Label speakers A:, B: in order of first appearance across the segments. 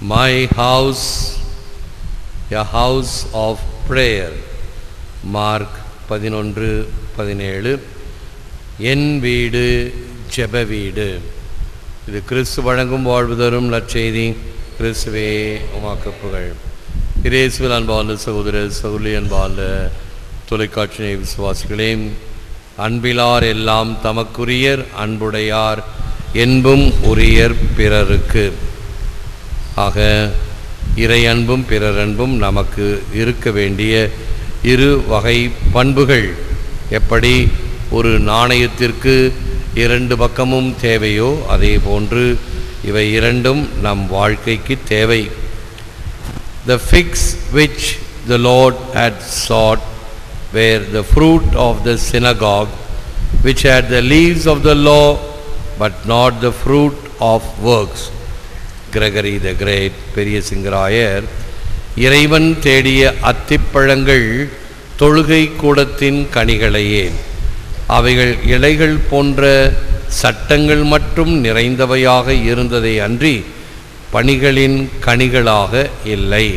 A: My house, a house of prayer. Mark 11:17. என் வீடு ஜெப வீடு. இது கிறிஸ்து வழங்கும் வாழ்வு தரும் நற்செய்தி. கிறிஸ்துவே உமக்கு புகழ். இயேசுவில் அன்பார்ந்த சகோதர சகோதரி, அன்பார்ந்த தொலைக்காட்சி விசுவாசிகளே, அன்பிலார் எல்லாம் தமக்குரியர், அன்புடையார் என்பும் உரியர் பிறருக்கு. ஆக இறை அன்பும் பிறர் அன்பும் நமக்கு இருக்க வேண்டிய இரு வகை பண்புகள். எப்படி ஒரு நாணயத்திற்கு இரண்டு பக்கமும் தேவையோ அதே போன்று இவை இரண்டும் நம் வாழ்க்கைக்கு தேவை. The figs which the Lord had sought were the fruit of the synagogue, which had the leaves of the law but not the fruit of works. Gregory the Great, பெரிய சிங்கராயர், இறைவன் தேடிய அத்திப்பழங்கள் தொழுகை கூடத்தின் கனிகளையே, அவைகள் இலைகள் போன்ற சட்டங்கள் மட்டும் நிறைந்தவையாக இருந்ததை அன்றி பணிகளின் கனிகளாக இல்லை.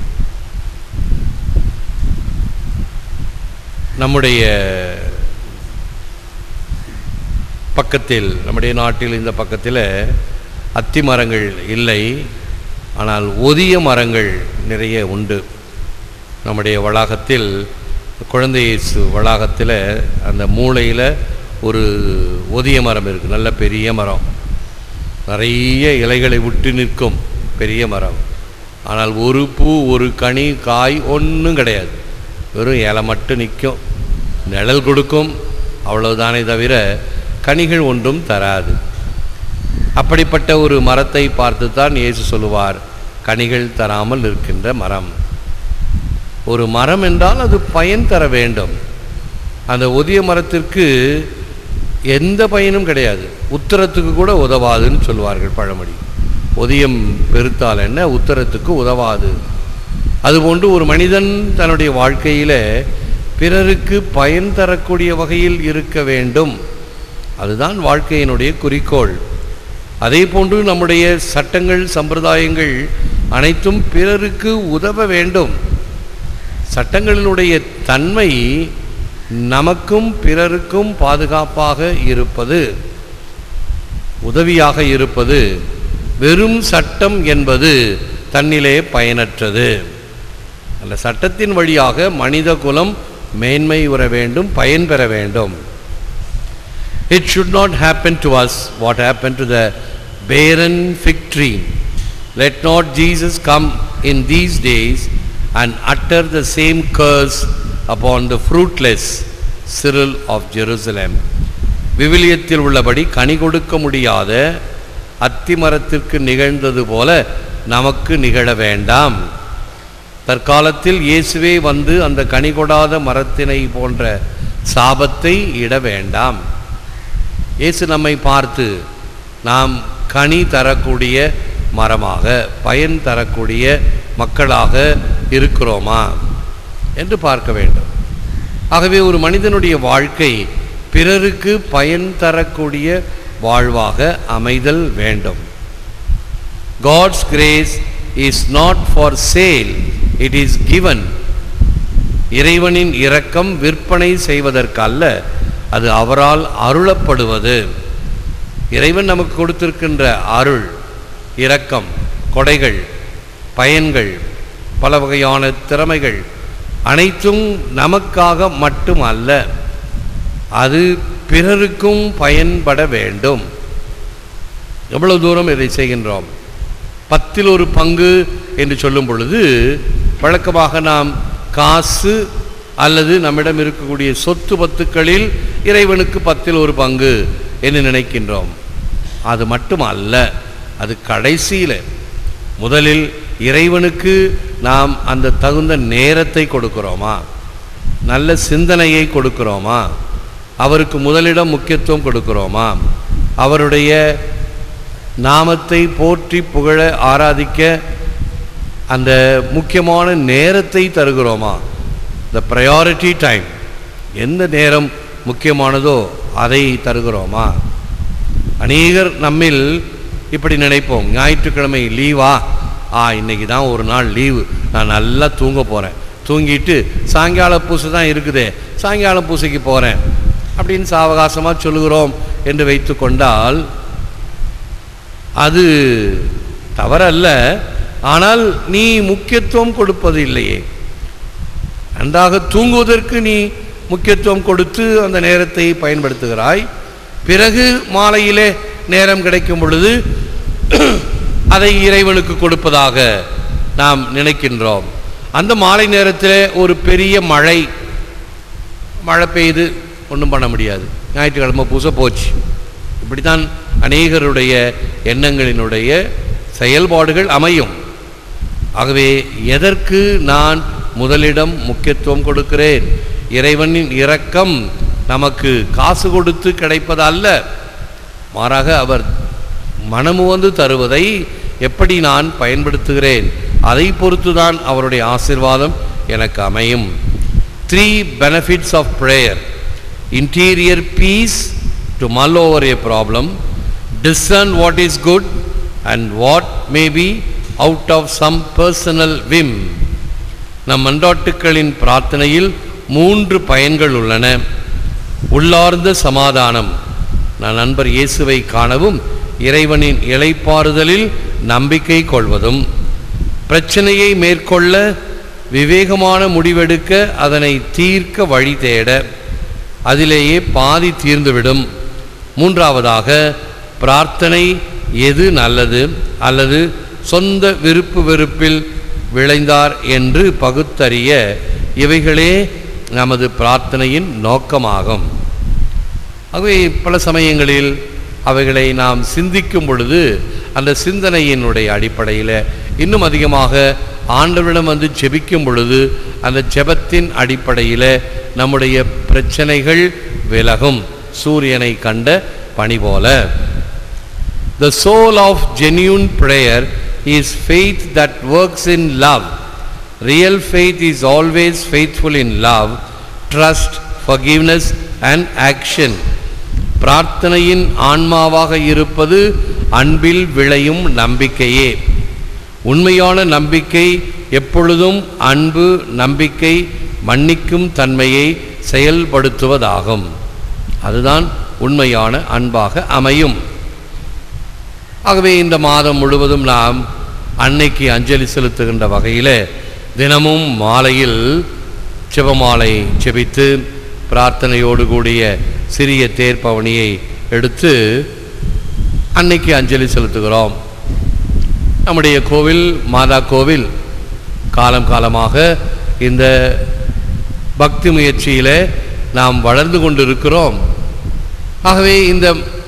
A: நம்முடைய பக்கத்தில், நம்முடைய நாட்டில் இந்த பக்கத்தில் அத்தி மரங்கள் இல்லை, ஆனால் ஒதிய மரங்கள் நிறைய உண்டு. நம்முடைய வளாகத்தில், குழந்தை இயேசு வளாகத்தில் அந்த மூலையில் ஒரு ஒதிய மரம் இருக்குது. நல்ல பெரிய மரம், நிறைய இலைகளை விட்டு நிற்கும் பெரிய மரம். ஆனால் ஒரு பூ, ஒரு கனி, காய் ஒன்றும் கிடையாது. வெறும் இலை மட்டும் நிற்கும், நிழல் கொடுக்கும், அவ்வளவுதானே தவிர கனிகள் ஒன்றும் தராது. அப்படிப்பட்ட ஒரு மரத்தை பார்த்து தான் இயேசு சொல்லுவார், கனிகள் தராமல் இருக்கின்ற மரம். ஒரு மரம் என்றால் அது பயன் தர வேண்டும். அந்த ஒதிய மரத்திற்கு எந்த பயனும் கிடையாது, உத்தரத்துக்கு கூட உதவாதுன்னு சொல்லுவார்கள் பழமொழி. ஒதியம் பெருத்தால் என்ன, உத்தரத்துக்கு உதவாது. அதுபோன்று ஒரு மனிதன் தன்னுடைய வாழ்க்கையில் பிறருக்கு பயன் தரக்கூடிய வகையில் இருக்க வேண்டும். அதுதான் வாழ்க்கையினுடைய குறிக்கோள். அதே போன்று நம்முடைய சட்டங்கள், சம்பிரதாயங்கள் அனைத்தும் பிறருக்கு உதவ வேண்டும். சட்டங்களினுடைய தன்மை நமக்கும் பிறருக்கும் பாதுகாப்பாக இருப்பது, உதவியாக இருப்பது. வெறும் சட்டம் என்பது தன்னிலே பயனற்றது. அந்த சட்டத்தின் வழியாக மனித குலம் மேன்மை உற வேண்டும், பயன் பெற வேண்டும். It should not happen to us what happened to the barren fig tree. Let not Jesus come in these days and utter the same curse upon the fruitless Cyril of Jerusalem. விவிலியத்தில் உள்ளபடி கனி கொடுக்க முடியாத அத்திமரத்திற்கு நிகழ்ந்தது போல நமக்கு நிகழ வேண்டாம். தற்காலத்தில் இயேசுவே வந்து அந்த கனி கொடாத மரத்தினை போன்ற சாபத்தை இட வேண்டாம். இயேசு நம்மை பார்த்து நாம் கனி தரக்கூடிய மரமாக, பயன் தரக்கூடிய மக்களாக இருக்கிறோமா என்று பார்க்க வேண்டும். ஆகவே ஒரு மனிதனுடைய வாழ்க்கை பிறருக்கு பயன் தரக்கூடிய வாழ்வாக அமைதல் வேண்டும். God's grace is not for sale, it is given. இறைவனின் இரக்கம் விற்பனை செய்வதற்கல்ல, அது அவரால் அருளப்படுவது. இறைவன் நமக்கு கொடுத்திருக்கின்ற அருள், இரக்கம், கொடைகள், பயன்கள், பல வகையான திறமைகள் அனைத்தும் நமக்காக மட்டும் அல்ல, அது பிறருக்கும் பயன்பட வேண்டும். எவ்வளவு தூரம் இதை செய்கின்றோம்? 1/10 என்று சொல்லும் பொழுது வழக்கமாக நாம் காசு அல்லது நம்மிடம் இருக்கக்கூடிய சொத்து பத்துக்களில் இறைவனுக்கு 1/10 என்று நினைக்கின்றோம். அது மட்டும் அல்ல, அது கடைசியில், முதலில் இறைவனுக்கு நாம் அந்த தகுந்த நேரத்தை கொடுக்கிறோமா, நல்ல சிந்தனையை கொடுக்கிறோமா, அவருக்கு முதலிடம் முக்கியத்துவம் கொடுக்கிறோமா, அவருடைய நாமத்தை போற்றி புகழ ஆராதிக்க அந்த முக்கியமான நேரத்தை தருகிறோமா, the priority time, எந்த நேரம் முக்கியமானதோ அதை தருகிறோமா? அநேகர் நம்மில் இப்படி நினைப்போம், ஞாயிற்றுக்கிழமை லீவா, இன்னைக்கு தான் ஒரு நாள் லீவு, நான் நல்லா தூங்க போகிறேன், தூங்கிட்டு சாயங்கால பூசை தான் இருக்குதே, சாயங்காலம் பூசைக்கு போகிறேன் அப்படின்னு சாவகாசமாக சொல்லுகிறோம் என்று வைத்து கொண்டால் அது தவறல்ல. ஆனால் நீ முக்கியத்துவம் கொடுப்பது இல்லையே. நன்றாக தூங்குவதற்கு நீ முக்கியத்துவம் கொடுத்து அந்த நேரத்தை பயன்படுத்துகிறாய். பிறகு மாலையிலே நேரம் கிடைக்கும் பொழுது அதை இறைவனுக்கு கொடுப்பதாக நாம் நினைக்கின்றோம். அந்த மாலை நேரத்தில் ஒரு பெரிய மழை பெய்து ஒன்றும் பண்ண முடியாது, ஞாயிற்றுக்கிழமை பூசை போச்சு. இப்படித்தான் அநேகருடைய எண்ணங்களினுடைய செயல்பாடுகள் அமையும். ஆகவே எதற்கு நான் முதலிடம் முக்கியத்துவம் கொடுக்கிறேன்? இறைவனின் இரக்கம் நமக்கு காசு கொடுத்து கிடைப்பதல்ல, மாறாக அவர் மனமு வந்து தருவதை எப்படி நான் பயன்படுத்துகிறேன், அதை பொறுத்துதான் அவருடைய ஆசீர்வாதம் எனக்கு அமையும். 3 benefits of prayer: interior peace to mull over a problem, discern what is good and what may be out of some personal whim. நம் மன்றாட்டுக்களின் பிரார்த்தனையில் 3 பயன்கள் உள்ளன. உள்ளார்ந்த சமாதானம், நான் நண்பர் இயேசுவை காணவும் இறைவனின் இளைப்பாறுதலில் நம்பிக்கை கொள்வதும், பிரச்சனையை மேற்கொள்ள விவேகமான முடிவெடுக்க அதனை தீர்க்க வழி தேட அதிலேயே பாதி தீர்ந்துவிடும். 3ஆவதாக, பிரார்த்தனை எது நல்லது அல்லது சொந்த விருப்பு வெறுப்பில் விளைந்தார் என்று பகுத்தறிய இவைகளே நமது பிரார்த்தனையின் நோக்கமாகும். ஆகவே பல சமயங்களில் அவைகளை நாம் சிந்திக்கும் பொழுது அந்த சிந்தனையினுடைய அடிப்படையில் இன்னும் அதிகமாக ஆண்டவரிடம் வந்து ஜெபிக்கும் பொழுது அந்த ஜெபத்தின் அடிப்படையில் நம்முடைய பிரச்சனைகள் விலகும், சூரியனை கண்ட பனி போல. The soul of genuine prayer is faith that works in love. Real faith is always faithful in love, trust, forgiveness and action. பிரார்த்தனையின் ஆன்மாவாக இருப்பது அன்பில் விளையும் நம்பிக்கையே. உண்மையான நம்பிக்கை எப்பொழுதும் அன்பு, நம்பிக்கை, மன்னிக்கும் தன்மையை செயல்படுத்துவதாகும். அதுதான் உண்மையான அன்பாக அமையும். ஆகவே இந்த மாதம் முழுவதும் நாம் அன்னைக்கு அஞ்சலி செலுத்துகின்ற வகையில் தினமும் மாலையில் ஜெபமாலை ஜெபித்து பிரார்த்தனையோடு கூடிய சிறிய தேர்ப்பவனியை எடுத்து அன்னைக்கு அஞ்சலி செலுத்துகிறோம். நம்முடைய கோவில் மாதா கோவில் காலம் காலமாக இந்த பக்தி முயற்சியில் நாம் வளர்ந்து கொண்டிருக்கிறோம். ஆகவே இந்த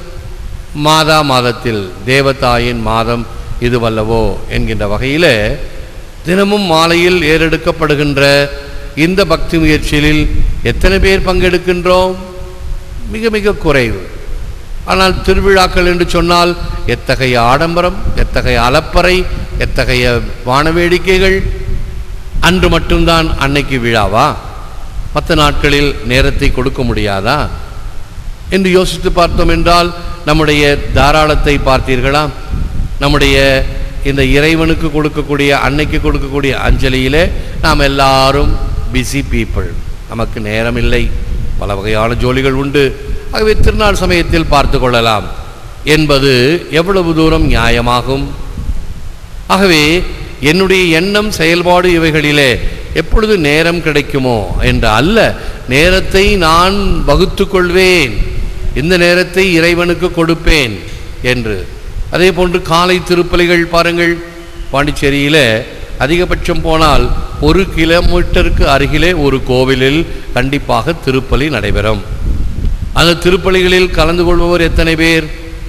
A: மாதத்தில் தேவதாயின் மாதம் இதுவல்லவோ என்கின்ற வகையில் தினமும் மாலையில் ஏறெடுக்கப்படுகின்ற இந்த பக்தி முயற்சியில் எத்தனை பேர் பங்கெடுக்கின்றோம்? மிக மிக குறைவு. ஆனால் திருவிழாக்கள் என்று சொன்னால் எத்தகைய ஆடம்பரம், எத்தகைய அலப்பறை, எத்தகைய வானவேடிக்கைகள்! அன்று மட்டும்தான் அன்னைக்கு விழாவா? மற்ற நாட்களில் நேரத்தை கொடுக்க முடியாதா என்று யோசித்து பார்த்தோம் என்றால் நம்முடைய தாராளத்தை பார்த்தீர்களா? நம்முடைய இந்த இறைவனுக்கு கொடுக்கக்கூடிய அன்னைக்கு கொடுக்கக்கூடிய அஞ்சலியிலே நாம் எல்லாரும் பிஸி பீப்புள், நமக்கு நேரம் இல்லை, பல வகையான ஜோலிகள் உண்டு. ஆகவே திருநாள் சமயத்தில் பார்த்து கொள்ளலாம் என்பது எவ்வளவு தூரம் நியாயமாகும்? ஆகவே என்னுடைய எண்ணம், செயல்பாடு இவைகளிலே எப்பொழுது நேரம் கிடைக்குமோ என்று அல்ல, நேரத்தை நான் வகுத்து கொள்வேன், இந்த நேரத்தை இறைவனுக்கு கொடுப்பேன் என்று. அதே போன்று காலை திருப்பலிகள் பாருங்கள், பாண்டிச்சேரியில் அதிகபட்சம் போனால் 1 கிலோமீட்டருக்கு அருகிலே ஒரு கோவிலில் கண்டிப்பாக திருப்பலி நடைபெறும். அந்த திருப்பலிகளில் கலந்து கொள்பவர் எத்தனை பேர்?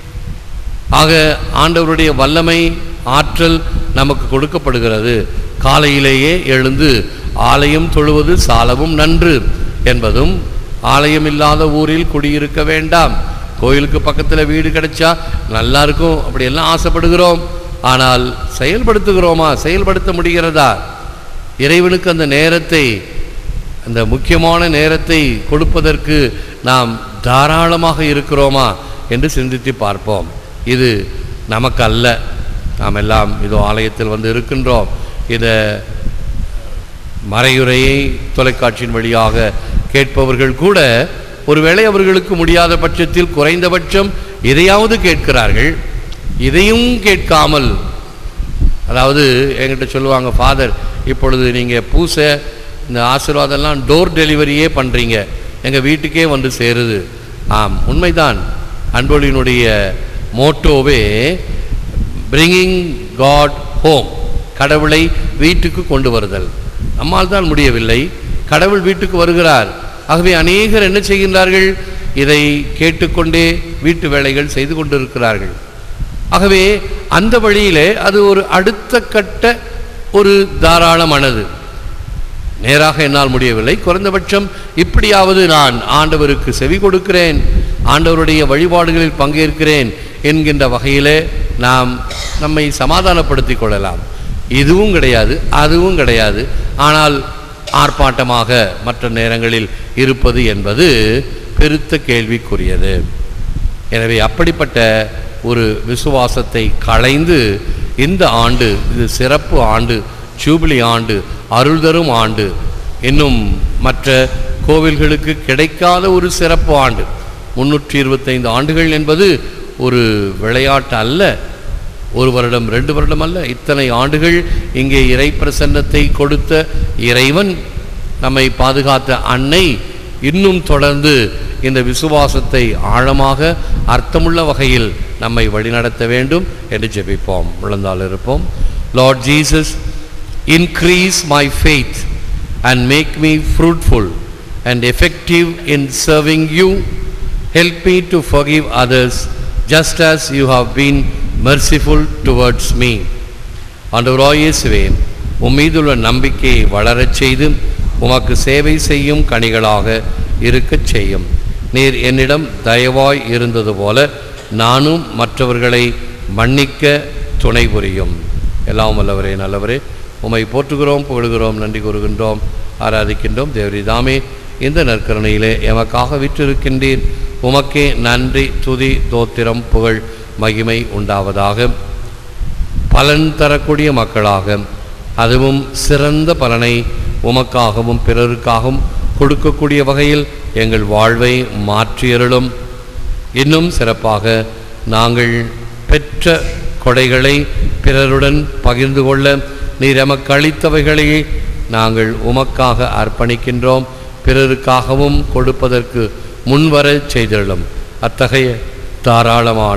A: ஆக ஆண்டவருடைய வல்லமை, ஆற்றல் நமக்கு கொடுக்கப்படுகிறது. காலையிலேயே எழுந்து ஆலயம் தொழுவது சாலவும் நன்று என்பதும், ஆலயம் இல்லாத ஊரில் குடியிருக்க வேண்டாம், கோயிலுக்கு பக்கத்தில் வீடு கிடைச்சா நல்லா இருக்கும் அப்படியெல்லாம் ஆசைப்படுகிறோம். ஆனால் செயல்படுத்துகிறோமா? செயல்படுத்த முடிகிறதா? இறைவனுக்கு அந்த நேரத்தை, அந்த முக்கியமான நேரத்தை கொடுப்பதற்கு நாம் தாராளமாக இருக்கிறோமா என்று சிந்தித்து பார்ப்போம். இது நமக்கு அல்ல, நாம் எல்லாம் இதோ ஆலயத்தில் வந்து இருக்கின்றோம். இந்த மறையுரையை தொலைக்காட்சியின் வழியாக கேட்பவர்கள் கூட ஒருவேளை அவர்களுக்கு முடியாத பட்சத்தில் குறைந்தபட்சம் இதையாவது கேட்கிறார்கள். இதையும் கேட்காமல், அதாவது என்கிட்ட சொல்லுவாங்க, ஃபாதர் இப்பொழுது நீங்கள் பூசை இந்த ஆசீர்வாதம்லாம் டோர் டெலிவரியே பண்ணுறீங்க, எங்கள் வீட்டுக்கே வந்து சேருது. ஆம், உண்மைதான். அன்பொலியினுடைய மோட்டோவே பிரிங்கிங் காட் ஹோம், கடவுளை வீட்டுக்கு கொண்டு வருதல். நம்மால் தான் முடியவில்லை, கடவுள் வீட்டுக்கு வருகிறார். ஆகவே அநேகர் என்ன செய்கின்றார்கள்? இதை கேட்டுக்கொண்டே வீட்டு வேலைகள் செய்து கொண்டிருக்கிறார்கள். ஆகவே அந்த வழியிலே அது ஒரு அடுத்த கட்ட ஒரு தாராள மனது. நேராக என்னால் முடியவில்லை, குறைந்தபட்சம் இப்படியாவது நான் ஆண்டவருக்கு செவி கொடுக்கிறேன், ஆண்டவருடைய வழிபாடுகளில் பங்கேற்கிறேன் என்கின்ற வகையிலே நாம் நம்மை சமாதானப்படுத்திக் கொள்ளலாம். இதுவும் கிடையாது, அதுவும் கிடையாது, ஆனால் ஆர்ப்பாட்டமாக மற்ற நேரங்களில் இருப்பது என்பது பெருத்த கேள்விக்குரியது. எனவே அப்படிப்பட்ட ஒரு விசுவாசத்தை களைந்து இந்த ஆண்டு, இது சிறப்பு ஆண்டு, ஜூபிலி ஆண்டு, அருள் தரும் ஆண்டு, இன்னும் மற்ற கோவில்களுக்கு கிடைக்காத ஒரு சிறப்பு ஆண்டு. 325 ஆண்டுகள் என்பது ஒரு விளையாட்டு அல்ல, ஒரு வருடம் 2 வருடம் அல்ல, இத்தனை ஆண்டுகள் இங்கே இறை பிரசன்னத்தை கொடுத்த இறைவன், நம்மை பாதுகாத்த அன்னை இன்னும் தொடர்ந்து இந்த விசுவாசத்தை ஆழமாக அர்த்தமுள்ள வகையில் நம்மை வழிநடத்த வேண்டும் என்று ஜெபிப்போம். விழுந்தால் இருப்போம். Lord Jesus, increase my faith and make me fruitful and effective in serving you. Help me to forgive others just as you have been merciful towards me. ஆண்டவராகிய இயேசுவே, உம்மீதுள்ள நம்பிக்கையை வளரச் செய்து உமக்கு சேவை செய்யும் கனிகளாக இருக்கச் செய்யும். நீர் என்னிடம் தயவாய் இருந்தது போல நானும் மற்றவர்களை மன்னிக்க துணை புரியும். எல்லாம் வல்லவரே, நல்லவரே, உம்மை போற்றுகிறோம், புகழுகிறோம், நன்றி கூறுகின்றோம், ஆராதிக்கின்றோம். தேவரீதாமே இந்த நற்கருணையிலே எமக்காக விற்றிருக்கின்றீர். உமக்கே நன்றி, துதி, தோத்திரம், புகழ், மகிமை உண்டாவதாக. பலன் தரக்கூடிய மக்களாக, அதுவும் சிறந்த பலனை உமக்காகவும் பிறருக்காகவும் கொடுக்கக்கூடிய வகையில் எங்கள் வாழ்வை மாற்றியருளும். இன்னும் சிறப்பாக நாங்கள் பெற்ற கொடைகளை பிறருடன் பகிர்ந்து கொள்ள நீர் எமக்கு அளித்தவைகளை நாங்கள் உமக்காக அர்ப்பணிக்கின்றோம். பிறருக்காகவும் கொடுப்பதற்கு முன்வர செய்திருளும். அத்தகைய தாராளமான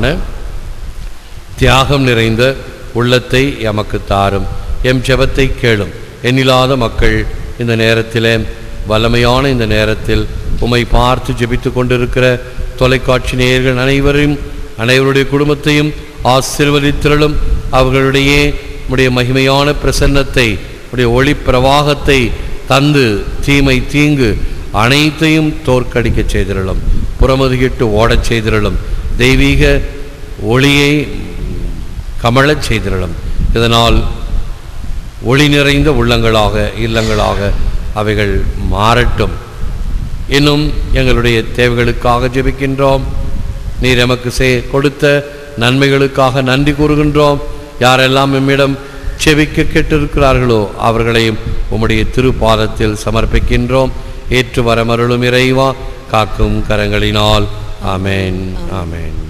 A: தியாகம் நிறைந்த உள்ளத்தை எமக்கு தாரும். எம் ஜெபத்தை கேளும். எண்ணில்லாத மக்கள் இந்த நேரத்தில், வல்லமையான இந்த நேரத்தில் உம்மை பார்த்து ஜெபித்து கொண்டிருக்கிற தொலைக்காட்சி நேயர்கள் அனைவருடைய குடும்பத்தையும் ஆசீர்வதித்திரளும். அவர்களுடைய உடைய மகிமையான பிரசன்னத்தை, உடைய ஒளி பிரவாகத்தை தந்து தீமை, தீங்கு அனைத்தையும் தோற்கடிக்க செய்திரளும். புறமுதுகிட்டு ஓடச் செய்திரளும். தெய்வீக ஒளியை கமழச் செய்திரளும். இதனால் ஒளி நிறைந்த உள்ளங்களாக, இல்லங்களாக அவைகள் மாறட்டும். இன்னும் எங்களுடைய தேவைகளுக்காக ஜெபிக்கின்றோம். நீர் எமக்கு கொடுத்த நன்மைகளுக்காக நன்றி கூறுகின்றோம். யாரெல்லாம் நம்மிடம் செவிக்க கேட்டிருக்கிறார்களோ அவர்களையும் உம்முடைய திருப்பாதத்தில் சமர்ப்பிக்கின்றோம். ஏற்று வரமருளும் இறைவா, காக்கும் கரங்களினால். ஆமேன், ஆமேன்.